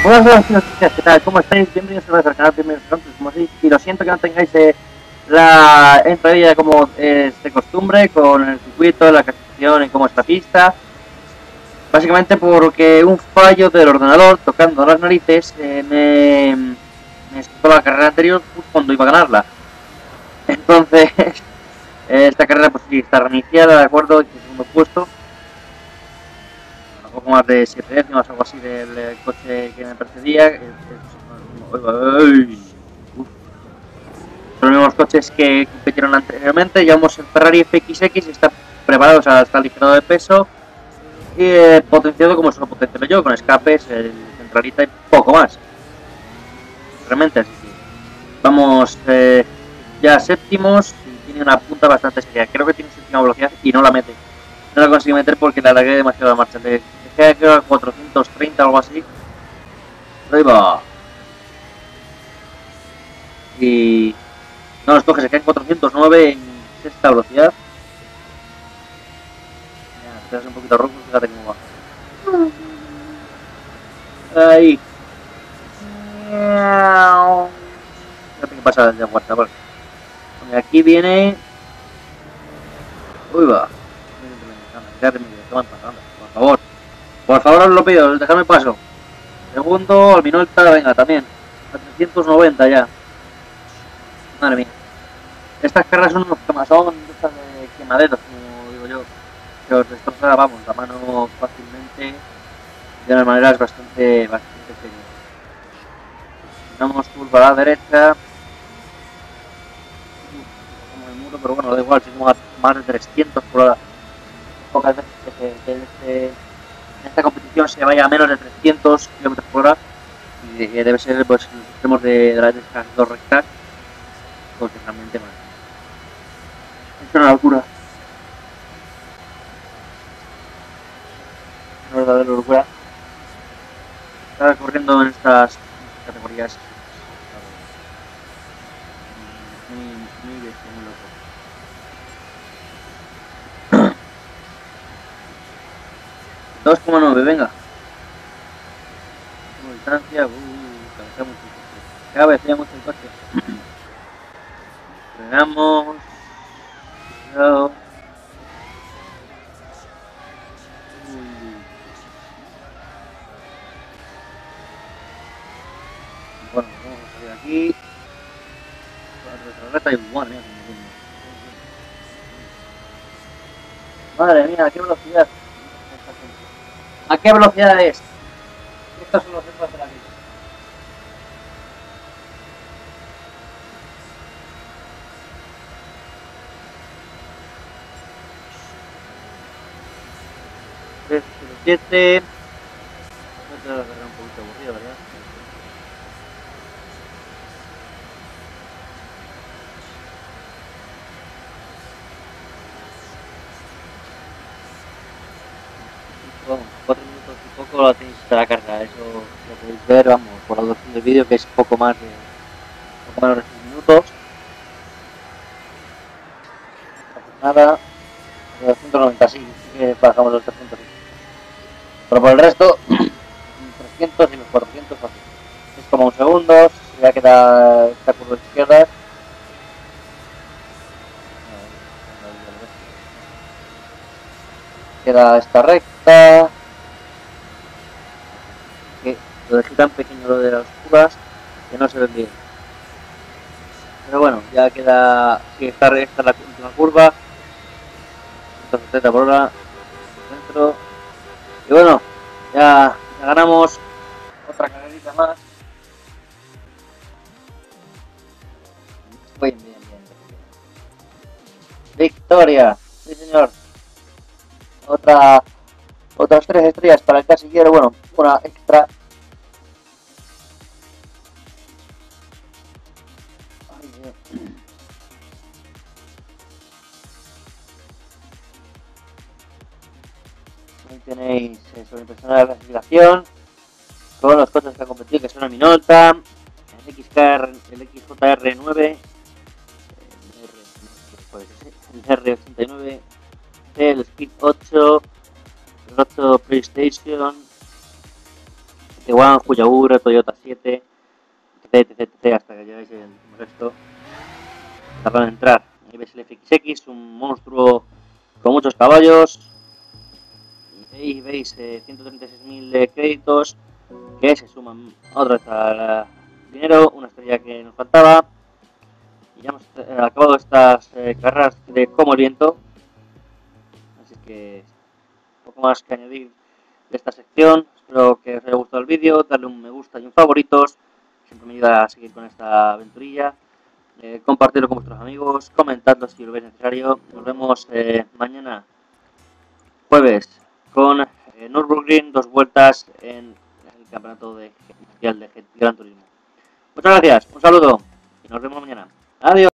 Buenas noticias, ¿qué tal? ¿Cómo estáis? Bienvenidos a al canal, bienvenidos a como así. Y lo siento que no tengáis la entrada como es de costumbre, con el circuito, la clasificación y cómo es la pista. Básicamente porque un fallo del ordenador tocando las narices me saltó la carrera anterior justo cuando iba a ganarla. Entonces, esta carrera pues sí está reiniciada, de acuerdo, y segundo puesto. Un poco más de 7 décimas, algo así del coche que me precedía. Son los mismos coches que compitieron anteriormente. Llevamos el Ferrari FXX, está preparado, o sea, está ligero de peso y potenciado como solo potencialo yo, con escapes, el centralita y poco más. Realmente, así que vamos ya séptimos y tiene una punta bastante seria. Creo que tiene séptima velocidad y no la mete. No la consigue meter porque la alargué demasiado la marcha. Le queda creo a 430 o algo así. Ahí va. Y no los coge, se queda en 409 en sexta velocidad. Ya, te das un poquito rojo, fíjate cómo va. Ahí. Fíjate qué pasa de vuelta, vale. Y aquí viene. Uy, va. Por favor. Por favor, os lo pido, dejadme paso. Segundo, al Minolta, venga, también. A 390 ya. Madre mía. Estas carreras son unos quemazón de quemaderos, como digo yo. Que os destroza, vamos, la mano fácilmente. De una manera bastante seria. Damos curva a la derecha. Como el muro, pero bueno, da igual, si como más de 300 por hora. Pocas veces que en esta competición se vaya a menos de 300 km por hora. Y debe ser pues los extremos de las dos rectas. Porque realmente más. Es una locura. Una verdadera locura. Está corriendo en estas categorías. Muy bestia, muy loco. 2,9, venga. Distancia, cabecea mucho el coche. Frenamos. Cuidado. Bueno, vamos a salir aquí. Madre mía, qué velocidad. ¿A qué velocidad es? Estos son los centros de la vida. Siete. Esto es un poquito aburrido, ¿verdad? Vamos, 4 minutos y poco lo tenéis de la carga, eso lo podéis ver, vamos, por la duración del vídeo, que es poco menos de 6 minutos. Nada, 290, sí, que bajamos los 300. Pero por el resto, 300 y los 400 así. Es como un segundo, ya queda esta curva izquierda. Queda esta recta. Que lo dejé tan pequeño lo de las curvas que no se ven bien. Pero bueno, ya queda. Si esta es la última curva. 170 por hora. Dentro. Y bueno, ya ganamos otra carrerita más. Bien. Victoria, sí señor. Otras 3 estrellas para el casillero, bueno, una extra. Ahí tenéis sobreimpresionar la clasificación con los coches que han competido, que son el Minolta, el XJR9, el R89, el Speed 8, el 8 PlayStation, Tiguan, Huyaur, Toyota 7, etc, hasta que llegáis el resto. Tardan en entrar. Ahí veis el FXX, un monstruo con muchos caballos. Y ahí veis 136.000 créditos que se suman otra vez al dinero, una estrella que nos faltaba. Y ya hemos acabado estas carreras de como el viento. Así que poco más que añadir de esta sección. Espero que os haya gustado el vídeo, darle un me gusta y un favoritos. Siempre me ayuda a seguir con esta aventurilla. Compartirlo con vuestros amigos, comentadlo si lo veis necesario. Nos vemos mañana, jueves, con Nürburgring, 2 vueltas en el campeonato mundial de Gran Turismo. Muchas gracias, un saludo y nos vemos mañana. Adiós.